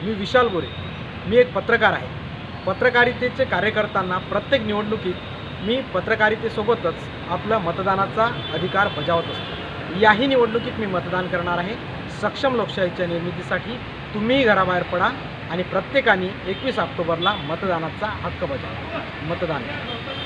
मी विशाल गोरे. मी एक पत्रकार आहे. पत्रकारितेचे कार्य करताना प्रत्येक निवडणुकीत मी पत्रकारितेसोबतच आपला मतदानाचा अधिकार बजावत असतो. याही निवडणुकीत मी मतदान करणार आहे. सक्षम लोकशाहीच्या निर्मितीसाठी तुम्हीही घराबाहेर पडा आणि प्रत्येकाने 21 ऑक्टोबरला मतदानाचा हक्क बजावा. मतदान करा.